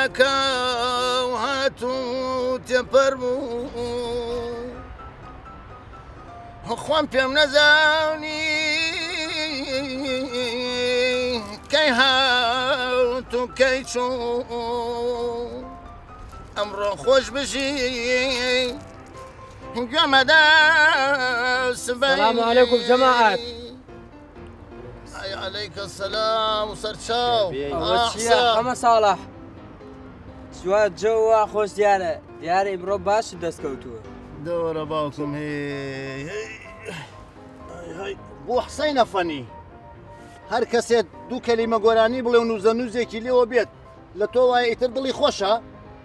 ناکە و هاتوو تێپەر بوو خۆم پێم نەزانی کەی هات و کەی چوو ئەمڕۆ خۆش بژی گوێمەدا سبەی السلام عليكم جماعة. عليك السلام وسرچاو حمە ساڵح سوات جەوە خۆش دیارە ئیمڕۆ باش دەستکەوتووە دۆرە باوکم بۆ حسەی نەفەنی هەر کەسێت دوو کەلیمە گۆرانی بڵێ و نوزە نووزێکی لێوە بێت لە تۆ وایە ئیتر دڵی خۆشە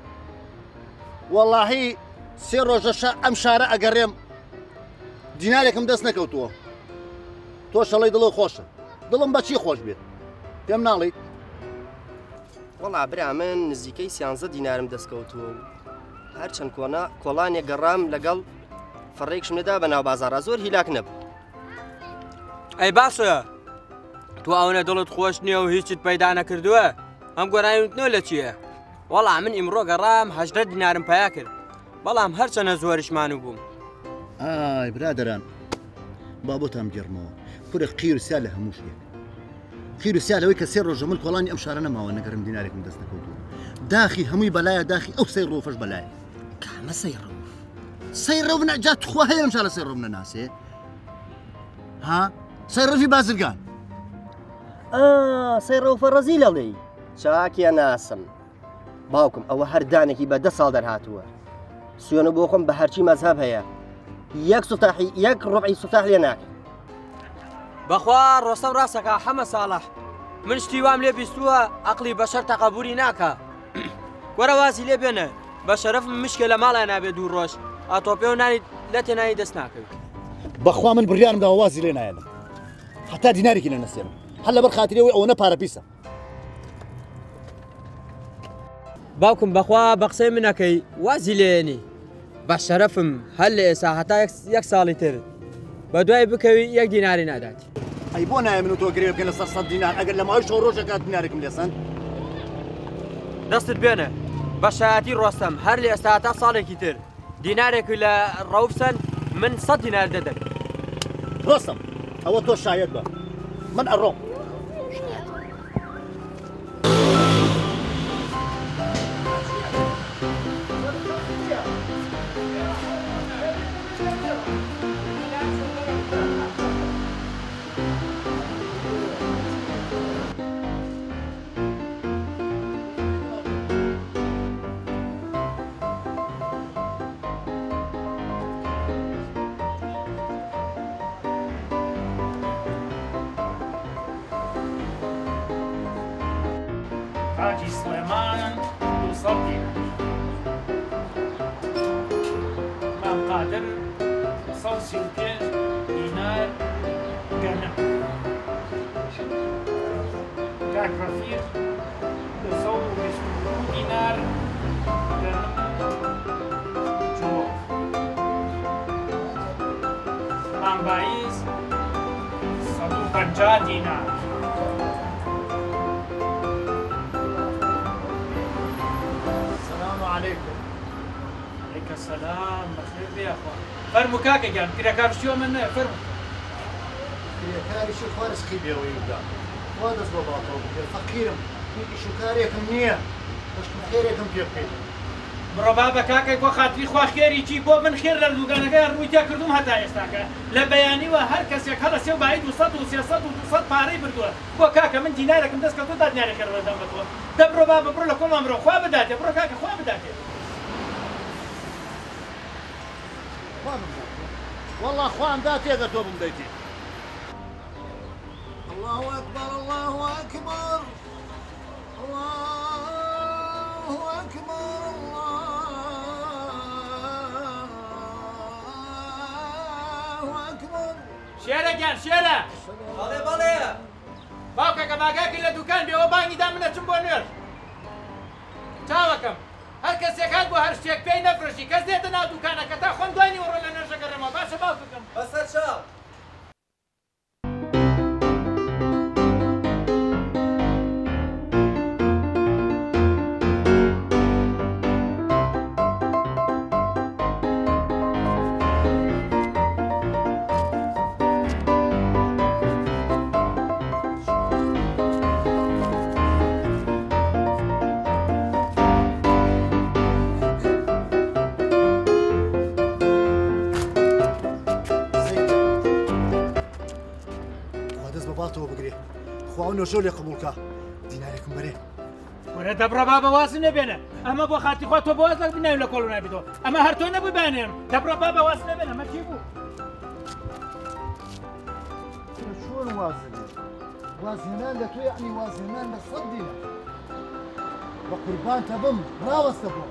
وەڵاهی سێ ڕۆژەشە ئەم شارە ئەگەڕێم دینارێکم دەست نەکەوتووە تۆ شەڵی دڵی خۆشە دڵم بەچی خۆش بێت پێم ناڵیت وەڵا برا من نزیکەی 13 دینارم دەستکەوتووە هەرچەند کۆڵانێک گەڕام لەگەڵ فڕێکشم نەدا بە ناو بازاڕە زۆر هیلاک نەبوو ئەی باشە تو ئەوەنە دڵت خۆش نییە و هیچیت پەیدا نەکردووە ئەم گۆرانیوتنەوە لە چییە؟ وەڵا من ئیمڕۆ گەڕام 18 دینارم پیا کرد بەڵام هەرچەنە زۆریشمان و بووم ئای برادەران با بۆتان گەڕمەوە پورە قیرسیا لە هەموو شتێک قیرسیا لەوەی کە سێ ڕۆژە من کۆڵانی ئەم شارە نەماوە نەگەرم دینارێکم دەست نەکەوتووە داخی هەمووی بەلایە داخی ئەو سەی ڕۆفەش بەلایە کامە سەی ڕۆف نەجا توخوا هەیە ئەم شارە سەی ڕۆف نەناسێ ها سەی ڕۆفی بازرگان سەی ڕەوفە ڕەزی لەڵێی چاکیە ناسم باوکم ئەوە هەردانێکی بە 10 ساڵ دەرهاتووە سوێنە بۆ خۆم بە هەرچی مەزهب هەیە یەک ڕۆبعی سوتاح لێ ناکەم بەخوا ڕۆستەم ڕاستەکە حەمە ساڵح من شتی وام لێ بیستووە عەقڵی بەشەر تەقەبوری ناکە وەرە وازی لێ بێنە بە شەرەفم مشکە لە ماڵە نابێت دوو ڕۆژ ئاتۆپێ و نانی لە تێنایی دەست ناکەوێت بەخوا من بڕیارم داوە وازی لێ نایەنم هەتا دینارێکی لە نەسێنم هەر لەبەر خاترەوەی ئەوە نەپارە پیسە باوکم بەخوا بە قسەی منەکەی وازی لێنی بە شەرەفم هەر لە ئێستا هەتا یەک ساڵی تر بە دوای بکەوی 1 دیناری ناداتی ئەی بۆ نایە من و تۆ گرێ بکەن لەسەر 100 دینار ئەگەر لە ماوەی شەو ڕۆژێکا دینارێکم لێسەند دەستت بێنە بە شایەتی ڕۆستەم هەر لە ئێستا هەتا ساڵێکی تر دینارێکی لە ڕەوفسەن من 100 دینار دەدەم ڕۆستەم ئەوە تۆ شایەت بە من ئەڕۆم حاجی سلێمان 200 دینار مام قادر 135 دینار گەنم کاک ڕەفیق 222 دینار گەنم جۆ مام باعیز 150 دینار عليك السلام بخير بيا اخوان فرمو كاكا جان كده كان شو من فرمو كده كاري شو فارس خيبيا ويبدا وادس بابا فقيرم شو كاريكم نيه باش خيركم بيبقي برو بابا كاكا كو خاطري خوا خيري جي بو من خير لردوغانەکە ڕووی تیا کردوم هەتا ئێستاکە لە بەیانیوە هەر کەسێک هەڵە سێ و باید 200 و 300 و 200 پارەی بردووە بۆ کاکە من دینارێکم دەست کەوتووە دا دینارێک ڕەدەم بە تۆ دە بڕۆ بابا بڕۆ لە کۆڵمان بڕۆ خوا بداتێ بڕۆ کاکە خوا بداتێ والله خوان داتي هذا توب مديتي الله اكبر الله اكبر الله اكبر الله اكبر شێرە گیان شێرە بەڵێ بەڵێ باوکەکە ماگاکی لە دوکان بێەوە بانگی دا منە چم بۆ نوێر چاوەکەم هەر کەسێک هات بۆ هەر شتێک پێی نەفرۆشی کەس دێتە ناو دوکانەکە تا خۆم دوای نیوەڕۆ لە نوێژەکەڕێمەوە باشە باوکەکەم بەسەر چاو نۆژۆ لێ قبولکە دینارێکم بەرێ وەرە دەبڕە بابە وازم نەبێنە ئەمە بۆ خاتی خوا تۆ بۆواز لەک بناوی لە کۆڵ نابێتەوە ئەمە هەر تۆ نەبووی بانێم دەبڕە بابە واز نەبێنە ئەمە چی بوو چۆن وازنێ وازهێنان لە تۆ یعنی وازهێنان لە 100 دینار بە قوربان تەبم ڕاوەستە بۆ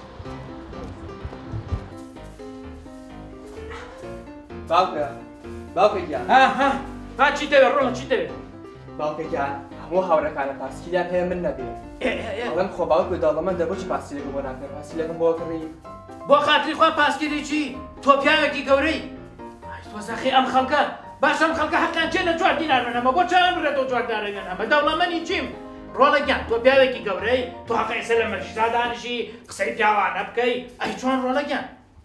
باوکەگیان ها چی دەوێت ڕۆڵ چی دەوێت باوکەگیان هەموو هاوڕەکانە پاسکیلان هەیە من نەبێ ئەڵەم خۆ باوک دەڵەمەندە بۆچی پاسیلەکە بۆ ناکەن پاسیلەکەم بۆ کڕی بۆ خاتری خوا پاسکیری چی تۆ پیاوێکی گەورەی تۆزەخی ئەم خەڵکە باش ئەم خەڵکە حەقیان چێ لە 4 دینارمەنەمە بۆ چاوان بڕێتەوە 4 دینارێنان ئەمە دەوڵەمەنی چیم ڕۆڵەگیان تۆ پیاوێکی گەورەی تۆ حەقە ئێستا لە مەرجدا دانیشی قسەی پیاوانە بکەی ئەی چۆن ڕۆڵەگیان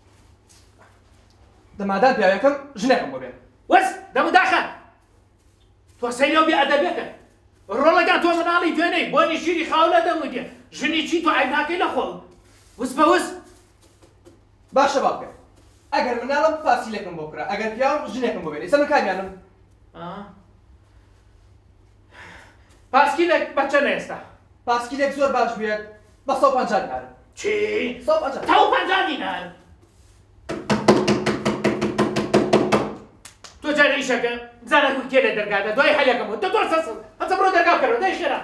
دەمادات پیاوەکەم ژنێکم بۆ بێن وەس دەموداخە تۆ سەیرەوە بێ ئەدەبێتە ڕۆڵەگیان تۆ مناڵی دوێنەی بۆنی شیری خاولە دەمودێ ژنی چی تۆ عیبناکەی لە خۆڵ وس بە وس باشە باوکە ئەگەر مناڵم پاسیلێکم بۆ کرا ئەگەر پیاوم ژنێکم بۆ بێن ئێستا من کامیانم پاسکیلێک بە چەند ئێستا پاسکیلێک زۆر باش بێت بە 150 دینار چی 150 تاو 50 دینار تۆ جارە ئیشەکە بزانە کێ لە دەرگادا دوای هەلەکەم و دەدۆر سەسڵ هەچە بڕۆ دەرگا بکەرەوە دای خێرا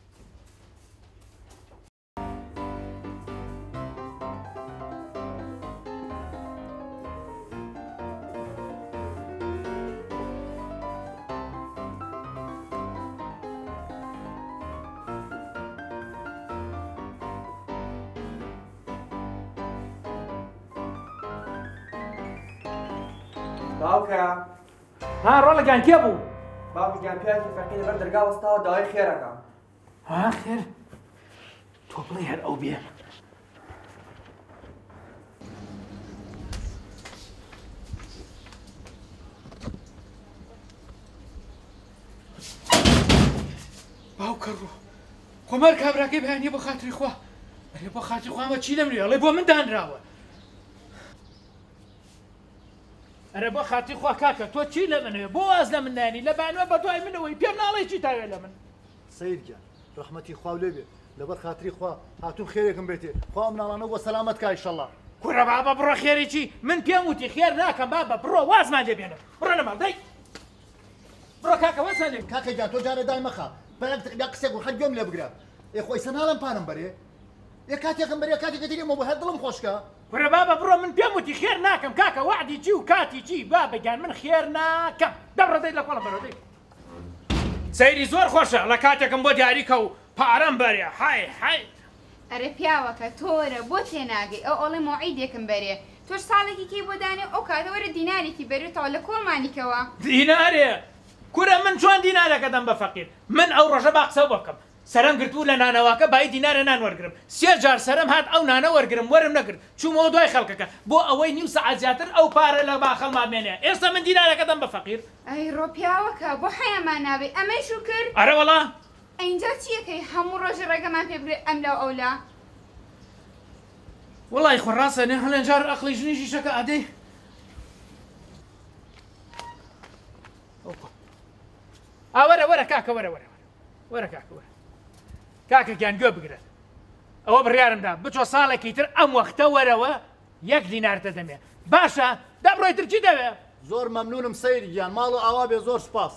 باوکە ها ڕۆڵەگیان کێ بوو باوکەگیان پیاوێکی فەقیر لەبەر دەرگا وەستاوە داوای خێرەکەم ها خێر تۆ بڵێ هەر ئەو بێ باوکە ڕۆ خۆمەر کابراکەی بەیانیە بۆ خاتری خوا ئەرێ بۆ خاتری خوا ئەمە چی لەمرێ ئەڵێ بۆ من دانراوە ئەرە بۆ خاتی خوا کاکە تۆ چی لە منەوێ بۆ واز لە من نانی لە بانوە بە دوای منەوەی پێم ناڵێ چی تاوێ لە من سەیدگیان ڕەحمەتی خوا لێ بێ لەبەر خاتری خوا هاتوون خێرێکم بێتێ خوا ئەم ناڵانە بۆ سەلامەت کا ئیشەڵڵا کوڕە بابە بڕۆ خێری چی من پێم وتی خێر ناکەم بابە بڕۆ وازمان لێ بێنە بڕۆ لەماڵ دەی بڕۆ کاکە وازمان لێ کاکەگیان تۆ جارە دای مەخە بەیەک دقیقا قسێک و هەر گوێم لێ بگرە ئێ خۆی سەناڵم پانم بەرێ یە کاتێکم بەرێ کاتێکە دیگەمە بۆ هەر دڵم خۆشکە کوڕە بابە بڕۆ من پێم وتی خێر ناکەم کاکە وعدی چی و کاتی چی بابەگیان من خێر ناکەم دەبڕە دەی لە کۆڵە بەرەوە دەی سەیری زۆر خۆشە لە کاتێکم بۆ دیاریکە و پارەم بەرێ های های ئەرە پیاوەکە تۆرە بۆ تێناگەی ئەو ئەڵێ مۆعیدێکم بەرێ تۆش ساڵێکی کەی بۆ دانێ ئەو کاتەوەرە دینارێکی بەرێتەوە لە کۆڵمانیکەوە دینارێ کورە من چۆن دینارەکە دەم بە فەقیر من ئەو ڕۆژە با قسە بۆ بکەم سەرم گرتوو لە نانەواکە بای دینارە نان وەرگرم سێ جار سەرم هات ئەو نانە وەرگرم وەرم نەگرت چوومەوە دوای خەڵکەکە بۆ ئەوەی نیم سەعات زیاتر ئەو پارە لە باخەڵما بمێنێ ئێستا من دینارەکە دەم بە فەقیر ئەی ڕۆ پیاوەکە بۆ حەیەمان نابێ ئەمەش و کرد ئەرە وەڵا ئەینجا چیەکەی هەموو ڕۆژە ڕێگەمان پێ بگرێت ئەم لەو ئەولا وڵی خۆڕاستە نێ هەڵێن جار ئەقلی ژنیشی شەکە ئادەی وەرە وەرە کاکە وەرە وەرە وەرە کاکە وەرە کاکە گیان گوێ بگرێت ئەوە بڕیارمدا بچۆ ساڵێکی تر ئەم وەختە وەرەوە 1 دینارتە دەمێ باشە دەبڕۆی تر چی دەوێ زۆر مەمنونم سەیرگیان ماڵ و ئاوا بێ زۆر سپاس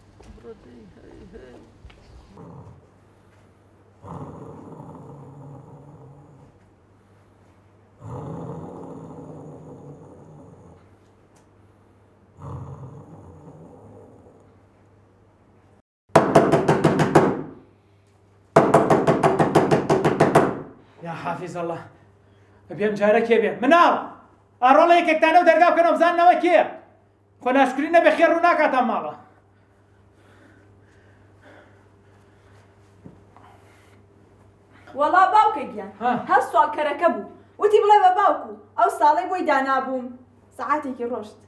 یا حافظ الله بێم جارە کێ بێ مناڵ ئاڕۆڵە یەکێکتانە و دەرگا بکەنەوە بزاننەوە کێ خۆ ناشکری نەبێ خێر ڕوو ناکاتە ماڵە وەڵا باوکە گیان هەر سوال کەرەکە بوو وتی بڵێ بە باوکو ئەو ساڵی بۆی دانابووم سەعاتێکی ڕۆشت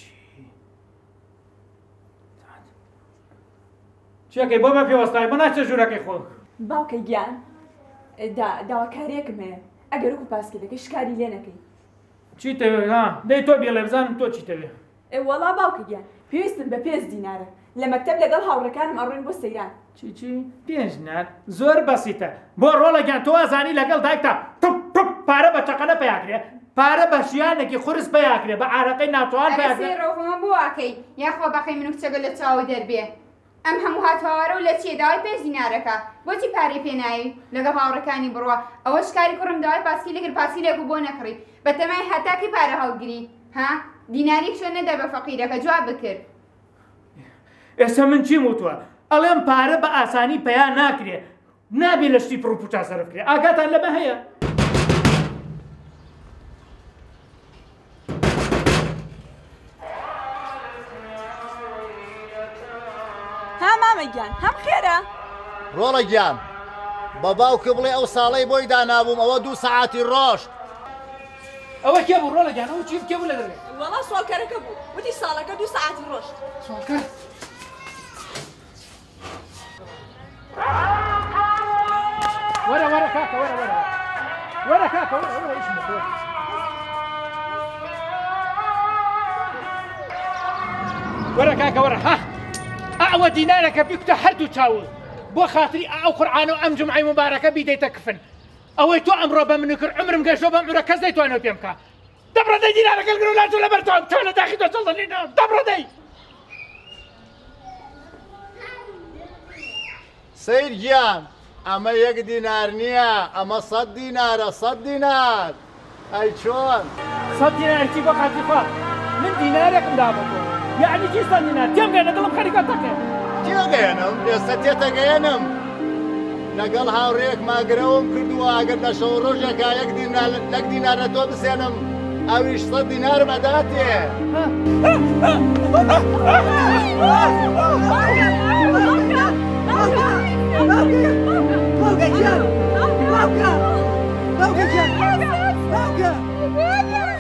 چیەکەی بۆ بە پێوەستای بۆ ناچە ژوورەکەی خۆ باوکە گیان داواکارێکم هەیە ئەگەر وەکو پاسکیلەکەی شکاری لێ نەکەی چیتەوێ دەی تۆ بێڵێ بزانم تۆ چیتەوێ وەڵا باوکە گیان پێویستم بە 5 دینارە لە مەکتەب لەگەڵ هاوڕەکانم ئەڕۆین بۆ سەیران. چی پێنجنات زۆر بەسیتە بۆ ڕۆڵەگیان تۆ ئازانی لەگەڵ دایکتا توپ پارە بە چەقەنە پێیاکرێ پارە بە شیانێکی خورس پێیاکرێ بە ئارەقەی ناتوان پێیاکرێ ڕۆفمە بۆ واکەی یاخوا بەقەی من و کچەگە لە چاوە دەربێ ئەم هەموو هاتووارە و لە چێ داوای پێ زینارەکە بۆچی پارەی پێناوی لەگەڵ هاوڕەکانی بڕوە ئەوەش کاری کوڕم داوای پاسکی لەگر پاسی لێک بۆ نەکڕی بە تەمای هەتاکی پارە هەڵگری ها دیناری شوێن نەدا بە فەقیرەکە جواب بکرد. ئێستا من چیم وتووە ئەڵێم پارە بە ئاسانی پەیان ناکرێ نابێ لە شتی پرۆپوچا سەرفکرێ ئاگاتان لەمە هەیە. ها مامەگیان هەم خێرە ڕۆڵە گیان بە باوکە بڵێ ئەو ساڵەی بۆی دانابووم ئەوە 2 سەعاتی ڕۆژت. ئەوە کێ بوو ڕۆڵەگیان ئەو چی کێ بوو لە دەرێ وەڵا سوالکەرەکە بوو وتی ساڵەکە 2 سەعاتی ڕۆژت. سوالکەر وەرە کاکە وەرە کاکە وەرە ئیشم بکۆ وەرە کاکە وەرە ها ئەوە دینارەکە بیکتە هەردوو چاوت بۆ خاتری ئەو قورعانە و ئەم جمعەی مبارەکە بیدەیتە کفن ئەوەی تۆ ئەمڕۆ بە من کرد عمرم گەشتۆ بەم عمرە کەس نەیتوانێت پێم بکە دەبڕەدەی دینارەکە گرۆ لاتۆ لەبەر تۆ لە داخی تۆ چڵدەنینەوە دەبڕەدەی سەیر گیان ئەمە 1 دینار نییە ئەمە 100 دینارە 100 دینار ئەی چۆن 100 دینارێکی بۆ خاتی خوا من دینارێکم دا بۆ تۆ یعنی چی 100 دینار تێمگەێنە دڵم خەریکەتەکە تێگەێنم ئێستا تێتەگەێنم لەگەڵ هاوڕێک ماگرەوەم کردووە ئەگەر لە شەو ڕۆژێکا 1 دینار لە تۆ بسێنم ئەویش 100 دینارم ئەداتێ